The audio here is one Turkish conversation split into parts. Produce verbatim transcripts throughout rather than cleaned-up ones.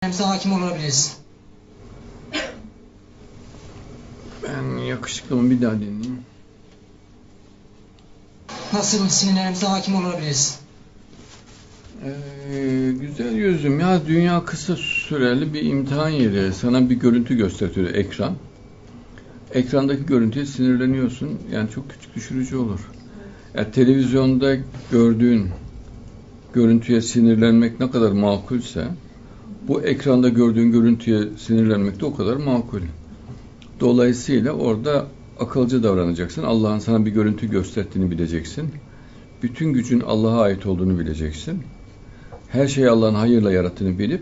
Sinirlerimize hakim olabiliriz. Ben yakışıklımı bir daha dinleyeyim. Nasıl sinirlerimize hakim olabiliriz? Ee, güzel yüzüm ya, dünya kısa süreli bir imtihan yeri. Sana bir görüntü gösteriyor ekran. Ekrandaki görüntüye sinirleniyorsun. Yani çok küçük düşürücü olur. Yani televizyonda gördüğün görüntüye sinirlenmek ne kadar makulse, bu ekranda gördüğün görüntüye sinirlenmek de o kadar makul. Dolayısıyla orada akılcı davranacaksın. Allah'ın sana bir görüntü gösterdiğini bileceksin. Bütün gücün Allah'a ait olduğunu bileceksin. Her şeyi Allah'ın hayırla yarattığını bilip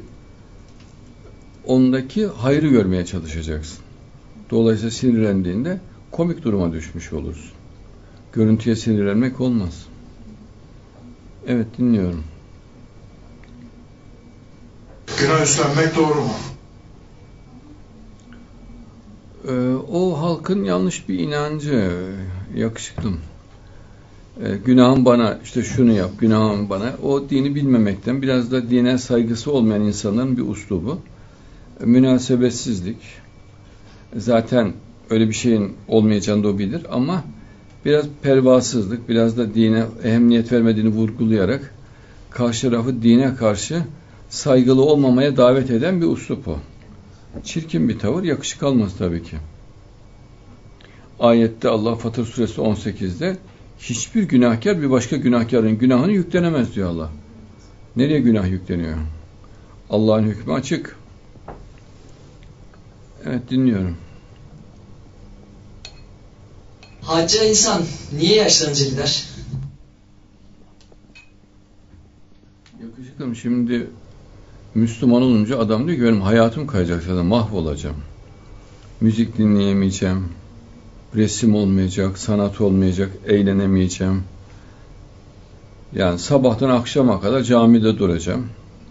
ondaki hayrı görmeye çalışacaksın. Dolayısıyla sinirlendiğinde komik duruma düşmüş olursun. Görüntüye sinirlenmek olmaz. Evet, dinliyorum. Günah üstlenmek doğru mu? Ee, o halkın yanlış bir inancı, yakışıklım. Ee, günahım bana, işte şunu yap, günahım bana. O dini bilmemekten, biraz da dine saygısı olmayan insanların bir uslubu. Ee, münasebetsizlik. Zaten öyle bir şeyin olmayacağını da o bilir ama biraz pervasızlık, biraz da dine ehemmiyet vermediğini vurgulayarak karşı tarafı dine karşı saygılı olmamaya davet eden bir uslup o. Çirkin bir tavır, yakışık almaz tabii ki. Ayette Allah Fatır suresi on sekizde hiçbir günahkar bir başka günahkarın günahını yüklenemez diyor Allah. Nereye günah yükleniyor? Allah'ın hükmü açık. Evet, dinliyorum. Hacca insan niye yaşlanınca gider? Yakışıklım, şimdi Müslüman olunca adam diyor ki benim hayatım kayacak, zaten mahvolacağım. Müzik dinleyemeyeceğim, resim olmayacak, sanat olmayacak, eğlenemeyeceğim. Yani sabahtan akşama kadar camide duracağım.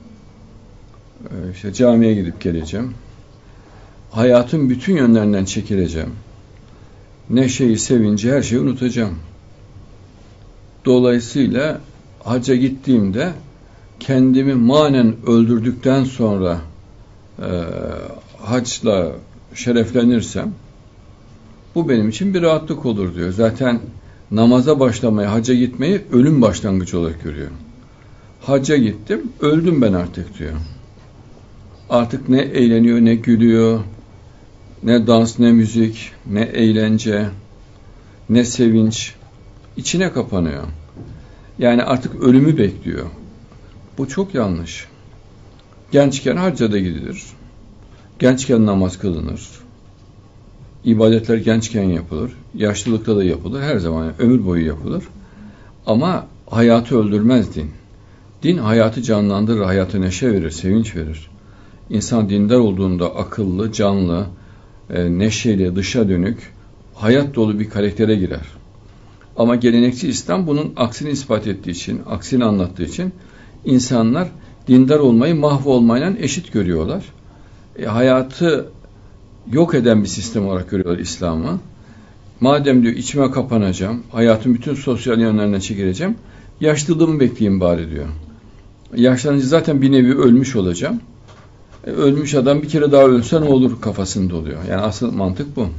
İşte camiye gidip geleceğim. Hayatın bütün yönlerinden çekileceğim. Neşeyi, sevinci, her şeyi unutacağım. Dolayısıyla hacca gittiğimde kendimi manen öldürdükten sonra e, haçla şereflenirsem bu benim için bir rahatlık olur diyor. Zaten namaza başlamayı, hacca gitmeyi ölüm başlangıcı olarak görüyor. Hacca gittim, öldüm ben artık diyor. Artık ne eğleniyor, ne gülüyor, ne dans, ne müzik, ne eğlence, ne sevinç. İçine kapanıyor. Yani artık ölümü bekliyor. Bu çok yanlış. Gençken hacca da gidilir. Gençken namaz kılınır. İbadetler gençken yapılır. Yaşlılıkta da yapılır. Her zaman, yani ömür boyu yapılır. Ama hayatı öldürmez din. Din hayatı canlandırır, hayata neşe verir, sevinç verir. İnsan dindar olduğunda akıllı, canlı, e, neşeli, dışa dönük, hayat dolu bir karaktere girer. Ama gelenekçi İslam bunun aksini ispat ettiği için, aksini anlattığı için insanlar dindar olmayı mahvolmayla eşit görüyorlar. E, hayatı yok eden bir sistem olarak görüyorlar İslam'ı. Madem diyor içime kapanacağım, hayatın bütün sosyal yönlerine çekileceğim, yaşlılığımı bekleyeyim bari diyor. Yaşlanınca zaten bir nevi ölmüş olacağım. E, ölmüş adam bir kere daha ölse ne olur kafasında oluyor. Yani asıl mantık bu.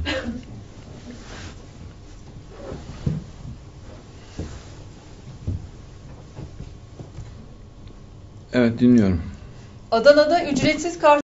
Evet, dinliyorum. Adana'da ücretsiz kart